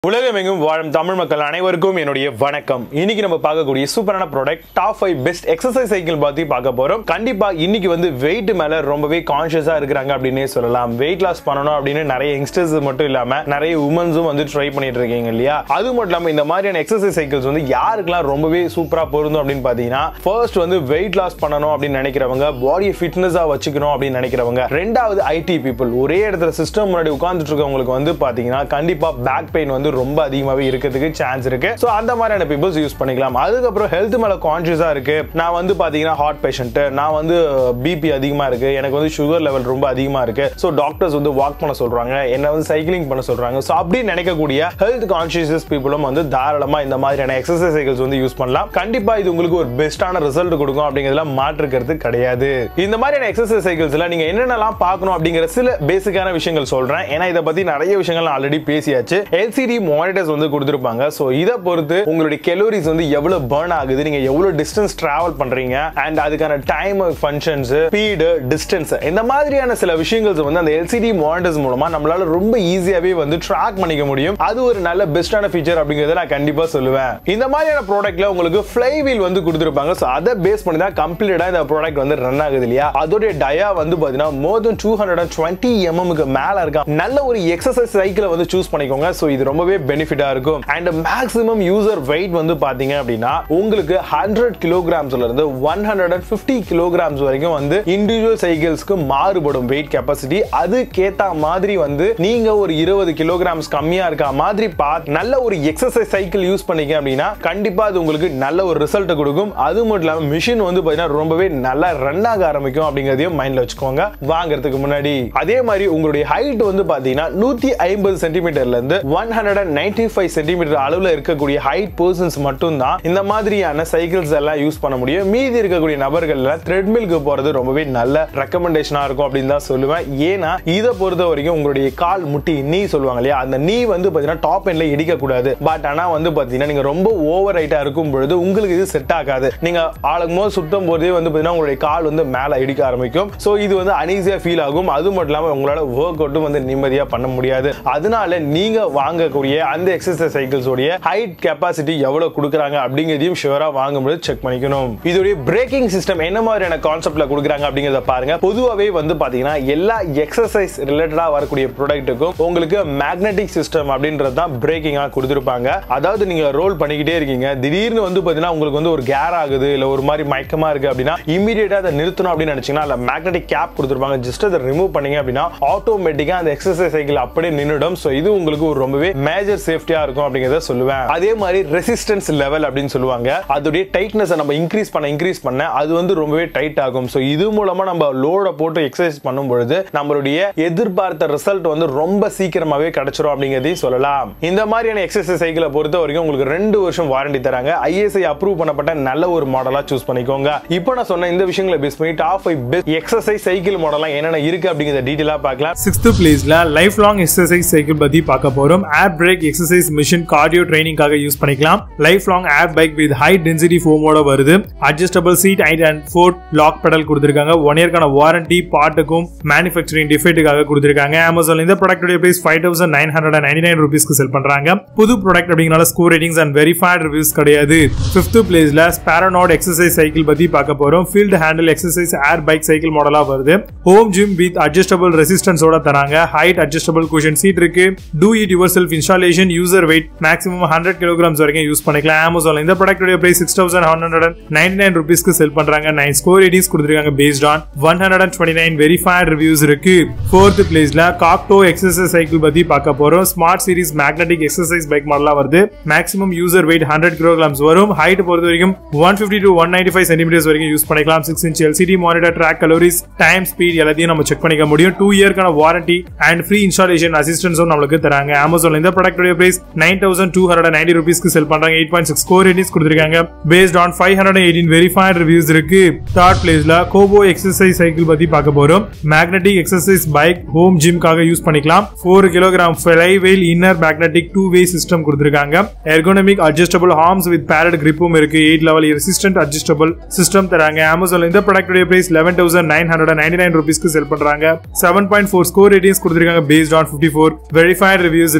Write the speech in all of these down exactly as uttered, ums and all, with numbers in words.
உலகமெங்கும் வாழும் தமிழ் மக்கள் அனைவருக்கும் என்னுடைய வணக்கம். இன்னைக்கு நம்ம பார்க்கக்கூடிய சூப்பரான product top five best exercise cycle பத்தி பார்க்க போறோம். கண்டிப்பா இன்னைக்கு வந்து வெயிட் மேல ரொம்பவே கான்ஷியஸா இருக்காங்க அப்படின்னே சொல்லலாம். வெயிட் லாஸ் பண்ணணும் அப்படின்னு நிறைய யங்ஸ்டர்ஸ் மட்டும் இல்லாம நிறைய உமன்ஸும் வந்து ட்ரை பண்ணிட்டு இருக்கீங்க இல்லையா? அது மட்டும் இல்லாம இந்த மாதிரியான எக்ஸசைஸ் சைக்கிள்ஸ் வந்து யாருக்கெல்லாம் ரொம்பவே சூப்பரா பொருந்தும் அப்படின்னு பாத்தீங்கன்னா, ஃபர்ஸ்ட் வந்து வெயிட் லாஸ் பண்ணணும் அப்படின்னு நினைக்கிறவங்க, பாடியை ஃபிட்னஸா வச்சுக்கணும் அப்படின்னு நினைக்கிறவங்க, ரெண்டாவது ஐடி பீப்புள், ஒரே இடத்துல சிஸ்டம் முன்னாடி உட்கார்ந்துட்டு இருக்கவங்களுக்கு வந்து பாத்தீங்கன்னா கண்டிப்பா பேக் பெயின் வந்து ரொம்ப அதிகமாவே இருக்கிறதுக்கு சான்ஸ் இருக்கு. சோ அந்த மாதிரியான பீப்பிள்ஸ் யூஸ் பண்ணிக்கலாம். அதுக்கு அப்புறம் ஹெல்த் மேல கான்ஷியஸா இருக்கு, நான் வந்து பாத்தீங்கன்னா ஹார்ட் பேஷண்ட், நான் வந்து பிபி அதிகமா இருக்கு, எனக்கு வந்து சுகர் லெவல் ரொம்ப அதிகமா இருக்கு, சோ டாக்டர்ஸ் வந்து வாக் பண்ண சொல்றாங்க, என்ன வந்து சைக்கிளிங் பண்ண சொல்றாங்க. சோ அப்படி நினைக்கக்கூடிய ஹெல்த் கான்ஷியஸ் பீப்புளும் வந்து தாராளமா இந்த மாதிரியான எக்ஸசைஸ் சைக்கிள்ஸ் வந்து யூஸ் பண்ணலாம். கண்டிப்பா இது உங்களுக்கு ஒரு பெஸ்டான ரிசல்ட் கொடுக்கும் அப்படிங்கிறதுல மாற்றுக்கிறது கிடையாது. இந்த மாதிரியான எக்ஸசைஸ் சைக்கிள்ஸ்ல நீங்க என்னென்னலாம் பார்க்கணும் அப்படிங்கிற சில பேசிக்கான விஷயங்கள் சொல்றேன். ஏன்னா இதை பத்தி நிறைய விஷயங்கள் ஆல்ரெடி பேசியாச்சு. எல்சிடி மானிட்டர்ஸ் வந்து கொடுத்திருப்பாங்க. சோ இத பொறுத்து உங்களுடைய கலோரிஸ் வந்து எவ்வளவு பர்ன் ஆகுது, நீங்க எவ்வளவு டிஸ்டன்ஸ் டிராவல் பண்றீங்க, அண்ட் அதுக்கான டைம், ஃபங்க்ஷன்ஸ், ஸ்பீடு, டிஸ்டன்ஸ், இந்த மாதிரியான சில விஷயங்கள் வந்து அந்த எல்சிடி மானிட்டர்ஸ் மூலமா நம்மளால ரொம்ப ஈஸியாவே வந்து ட்ராக் பண்ணிக்க முடியும். அது ஒரு நல்ல பெஸ்டான ஃபீச்சர் அப்படிங்கறத நான் கண்டிப்பா சொல்லுவேன். இந்த மாதிரியான ப்ராடக்ட்ல உங்களுக்கு ஃப்ளை வீல் வந்து கொடுத்திருப்பாங்க. சோ அதை பேஸ் பண்ணி தான் கம்ப்ளீட்டா இந்த ப்ராடக்ட் வந்து ரன் ஆகுது இல்லையா? அதோட டயா வந்து பாத்தீங்கன்னா more than two hundred twenty எம்எம்க்கு மேல இருக்கா. நல்ல ஒரு எக்ஸசைஸ் சைக்கிளை வந்து சூஸ் பண்ணிக்கோங்க. சோ இது ரொம்பவே பெனிஃபிட்டா இருக்கும். அண்ட் மேக்ஸிமம் யூசர் வெயிட் வந்து பாத்தீங்க அப்படின்னா உங்களுக்கு ஹண்ட்ரட் கிலோகிராம்ஸ்ல இருந்து ஒன் ஹண்ட்ரட் பிப்டி கிலோகிராம்ஸ் வரைக்கும் வந்து இண்டிவிஜுவல் சைக்கிள்ஸ்க்கு மாறுபடும் வெயிட் கெப்பாசிட்டி. அதுக்கேத்த மாதிரி வந்து நீங்க ஒரு இருபது கிலோகிராம்ஸ் கம்மியா இருக்க மாதிரி பார்த்து நல்ல ஒரு எக்ஸசைஸ் சைக்கிள் யூஸ் பண்ணீங்க அப்படின்னா கண்டிப்பா அது உங்களுக்கு நல்ல ஒரு ரிசல்ட் கொடுக்கும். அது மட்டும் இல்லாம மிஷின் வந்து பாத்தீங்கன்னா ரொம்பவே நல்லா ரன் ஆக ஆரம்பிக்கும் அப்படிங்கறதையும் மைண்ட்ல வச்சுக்கோங்க வாங்குறதுக்கு முன்னாடி. அதே மாதிரி உங்களுடைய ஹைட் வந்து பாத்தீங்கன்னா நூத்தி ஐம்பது சென்டிமீட்டர்ல இருந்து one hundred ninety five centimeter அளவுல இருக்கக்கூடிய ஹைட் பர்சன்ஸ் மட்டும் தான் இந்த மாதிரியான சைக்கிள்ஸ் எல்லாம் யூஸ் பண்ண முடியும். மீதி இருக்கக்கூடிய நபர்கள்ல த்ரெட்மில்க்கு போறது ரொம்பவே நல்ல ரெக்கமெண்டேஷனா இருக்கும் அப்படின்னு தான் சொல்லுவேன். ஏன்னா இதை பொறுத்த வரைக்கும் உங்களுடைய கால் முட்டி நீ சொல்லுவாங்க இல்லையா, அந்த நீ வந்து பாத்தீங்கன்னா டாப் எண்ட்ல இடிக்க கூடாது. பட் ஆனா வந்து பாத்தீங்கன்னா நீங்க ரொம்ப ஓவர் ஹைட்டா இருக்கும் பொழுது உங்களுக்கு இது செட் ஆகாது. நீங்க ஆளுக்கும் போது சுத்தம் போதே வந்து பாத்தீங்கன்னா உங்களுடைய கால் வந்து மேல இடிக்க ஆரம்பிக்கும். சோ இது வந்து அனீசியா ஃபீல் ஆகும். அது மட்டும் இல்லாம உங்களால ஒர்க் அவுட்டும் வந்து நிம்மதியா பண்ண முடியாது. அதனால நீங்க வாங்கக்கூடிய அந்த எக்ஸசைஸ் சைக்கிள்ஸ் உடைய ஹைட் கெபாசிட்டி எவ்வளவு கொடுக்கறாங்க அப்படிங்கறதையும் ஷூரா வாங்கும்போது செக் பண்ணிக்கணும். இதோட பிரேக்கிங் சிஸ்டம் என்ன மாதிரியான கான்செப்ட்ல கொடுக்கறாங்க அப்படிங்கறத பாருங்க. பொதுவாவே வந்து பாத்தீங்கன்னா எல்லா எக்ஸசைஸ் ரிலேட்டடா வரக்கூடிய ப்ராடக்ட்டுக்கும் உங்களுக்கு மேக்னெட்டிக் சிஸ்டம் அப்படின்றது தான் பிரேக்கிங்கா கொடுத்திருப்பாங்க. அதாவது நீங்க ரோல் பண்ணிக்கிட்டே இருக்கீங்க, திடீர்னு வந்து பாத்தீங்கன்னா உங்களுக்கு வந்து ஒரு கேர் ஆகுது, இல்ல ஒரு மாதிரி மயக்கமா இருக்கு அப்படின்னா இமிடியேட்டா அதை நிறுத்தணும் அப்படின்னு நினைச்சீங்கன்னா அதுல மேக்னெட்டிக் கேப் கொடுத்திருப்பாங்க. ஜஸ்ட் அதை ரிமூவ் பண்ணீங்க அப்படின்னா ஆட்டோமேட்டிக்கா அந்த எக்ஸசைஸ் சைக்கிள் அப்படியே நின்னுடும். சோ இது உங்களுக்கு ஒரு ரொம்பவே மேஜர் சேஃப்டியா இருக்கும் அப்படிங்கறத சொல்லுவேன். அதே மாதிரி ரெசிஸ்டன்ஸ் லெவல் அப்படின்னு சொல்லுவாங்க. அதோட டைட்னஸ் நம்ம இன்க்ரீஸ் பண்ண இன்க்ரீஸ் பண்ண அது வந்து ரொம்பவே டைட் ஆகும். சோ இது மூலமா நம்ம லோட போட்டு எக்ஸசைஸ் பண்ணும் பொழுது நம்மளுடைய எதிர்பார்த்த ரிசல்ட் வந்து ரொம்ப சீக்கிரமாவே கிடைச்சிரும் அப்படிங்கறதையும் சொல்லலாம். இந்த மாதிரியான எக்ஸசைஸ் சைக்கிளை பொறுத்த வரைக்கும் உங்களுக்கு ரெண்டு வருஷம் வாரண்டி தராங்க. ஐஎஸ்ஐ அப்ரூவ் பண்ணப்பட்ட நல்ல ஒரு மாடலா சூஸ் பண்ணிக்கோங்க. இப்போ நான் சொன்ன இந்த விஷயங்களை பேஸ் பண்ணி top five best exercise cycle மாடலாம் என்னென்ன இருக்கு அப்படிங்கறத டீடைலா பார்க்கலாம். சிக்ஸ்த் பிளேஸ்ல லைஃப் லாங் எக்ஸசைஸ் சைக்கிள் பத்தி பார்க்க போறோம். Air brake exercise machine cardio ட்ரைனிங்காக யூஸ் பண்ணிக்கலாம். Life long air bike with high density ஃபோமோட வருது. அட்ஜஸ்டபிள் சீட் ஹைட் அண்ட் ஃபோர்ட் லாக் பெடல் கொடுத்திருக்காங்க. ஒன் இயர்க்கான வாரண்டி பார்ட்டுக்கும் மேனுஃபேக்சரிங் டிஃபெக்ட்டுக்காக கொடுத்திருக்காங்க. அமேசான்ல இந்த ப்ராடக்ட்டோட price five thousand nine hundred ninety nine ருபீஸ்க்கு செல் பண்றாங்க. புது ப்ராடக்ட் அப்படிங்கறனால score ratings and verified reviews கிடையாது. ஃபிஃப்த் பிளேஸ்ல ஸ்பாரனாட் எக்ஸசைஸ் சைக்கிள் பத்தி பார்க்க போறோம். ஃபீல்ட் ஹேண்டில் எக்ஸசைஸ் ஏர் பைக் சைக்கிள் மாடலா வருது. ஹோம் ஜிம் வித் அட்ஜஸ்டபிள் ரெசிஸ்டன்ஸோட தராங்க. ஹைட் அட்ஜஸ்டபிள் குஷன் சீட் இருக்கு. Do it yourself installation. User weight maximum hundred kilograms வரைக்கும் யூஸ் பண்ணிக்கலாம். அமேசான்ல இந்த ப்ராடக்ட்டோட price six thousand one hundred ninety nine ருபீஸ்க்கு செல் பண்றாங்க. நைன் ஸ்கோர் ரேட்டிங்ஸ் கொடுத்திருக்காங்க based on one hundred twenty nine verified reviews இருக்கு. ஃபோர்த் பிளேஸ்ல காக்டோ எக்ஸசைஸ் சைக்கிள் பத்தி பார்க்க போறோம். Smart series magnetic exercise bike மாடலா வருது. Maximum user weight hundred kilograms வரும். ஹைட் பொறுத்த வரைக்கும் one fifty to one ninety five centimeters வரைக்கும் யூஸ் பண்ணிக்கலாம். Six inch LCD monitor, track calories, time, speed எல்லாத்தையும் நம்ம செக் பண்ணிக்க முடியும். டூ இயர்க்கான வாரண்டி அண்ட் ஃப்ரீ இன்ஸ்டாலேஷன் அசிஸ்டன்ஸும் நமக்கு தராங்க. அமேசான்ல இந்த ப்ராடக்ட்டோட price nine thousand two hundred ninety ருபீஸ்க்கு செல் பண்றாங்க. Eight point six score ratings கொடுத்திருக்காங்க based on five hundred eighteen verified reviews இருக்கு. தேர்ட் பிளேஸ்ல கோபோ எக்ஸசைஸ் சைக்கிள் பத்தி பார்க்க போறோம். மேக்னெட்டிக் எக்ஸசைஸ் பைக் ஹோம் ஜிம்காக யூஸ் பண்ணிக்கலாம். Four kilogram flywheel inner magnetic two way system கொடுத்திருக்காங்க. எர்கோனமிக் அட்ஜஸ்டபிள் ஆர்ம்ஸ் வித் பேரட் கிரிப்பும் இருக்கு. Eight level resistant adjustable system தராங்க. அமேசான்ல இந்த ப்ராடக்ட்டோட price eleven thousand nine hundred ninety nine ருபீஸ்க்கு செல் பண்றாங்க. Seven point four score ratings கொடுத்திருக்காங்க based on fifty four verified reviews இருக்கு.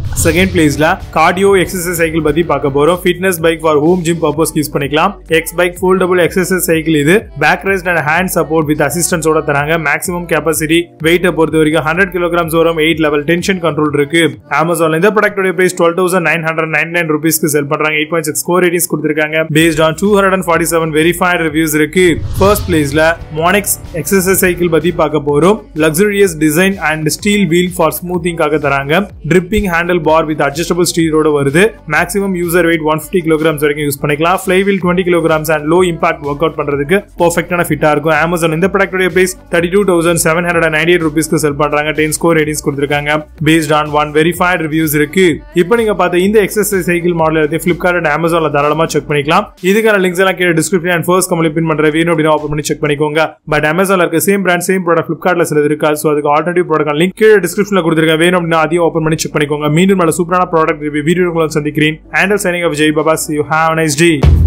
செகண்ட் பிளேஸ்ல கார்டியோ எக்ஸசைஸ் சைக்கிள் பத்தி பார்க்க போறோம். Fitness bike for home gym purpose use பண்ணிக்கலாம். X bike foldable exercise cycle. இது back rest and hand support with assistance ஓட தராங்க. மேக்ஸிமம் கெபாசிட்டி வெயிட்ட பொறுத்த வரைக்கும் ஹண்ட்ரட் கிலோகிராம்ஸ் வரும். எயிட் லெவல் டென்ஷன் கண்ட்ரோல் இருக்கு. அமேசான்ல இந்த ப்ராடக்ட்டோட price twelve thousand nine hundred ninety nine ருபீஸ்க்கு செல் பண்றாங்க. Eight point six score ratings கொடுத்திருக்காங்க. Based on two hundred forty seven verified reviews இருக்கு. ஃபர்ஸ்ட் பிளேஸ்ல MONEX எக்ஸசைஸ் சைக்கிள் பத்தி பார்க்க போறோம். Luxurious design and steel wheel for smoothing காக தராங்க. Tripping handlebar with adjustable ஸ்டீலோட வருது. Maximum user weight one fifty kilograms வரைக்கும் யூஸ் பண்ணிக்கலாம். Flywheel twenty kilograms and low impact workout பண்றதுக்கு பெர்ஃபெக்ட்டான ஃபிட்டா இருக்கும். அமேசான் இந்த ப்ராடக்ட்டோட price thirty two thousand seven hundred ninety eight ருபீஸ்க்கு செல் பண்றாங்க. டென் ஸ்கோர் ரேட்டிங்ஸ் கொடுத்திருக்காங்க. Based on one verified reviews இருக்கு. இப்போ நீங்க பார்த்த இந்த எக்ஸசைஸ் சைக்கிள் மாடல் எல்லாத்தையும் Flipkart அண்ட் Amazonல தாராளமா செக் பண்ணிக்கலாம். இதுக்கான லிங்க்ஸ் எல்லாம் கீழே டிஸ்கிரிப்ஷன் அண்ட் ஃபர்ஸ்ட் கமெண்ட்ல பின் பண்ற வேணும் அப்படினா ஓபன் பண்ணி செக் பண்ணிக்கோங்க. பட் Amazonல இருக்க சேம் பிராண்ட் சேம் ப்ராடக்ட் Flipkartல சிலது இருக்காது. சோ அதுக்கு ஆல்டர்னேட்டிவ் ப்ராடக்ட் லிங்க் கீழே டிஸ்கிரிப்ஷன்ல கொடுத்திருக்கேன். வேணும் அப்படினா அதையும் ஓபன் பண்ணி செக் பண்ணிக்கோங்க. மீண்டும் நல்ல சூப்பரான ப்ராடக்ட் ரிவ்யூ வீடியோக்குள்ள சந்திக்கிறேன். ஹேண்டல் signing off Jai Baba. See you. Have a nice day.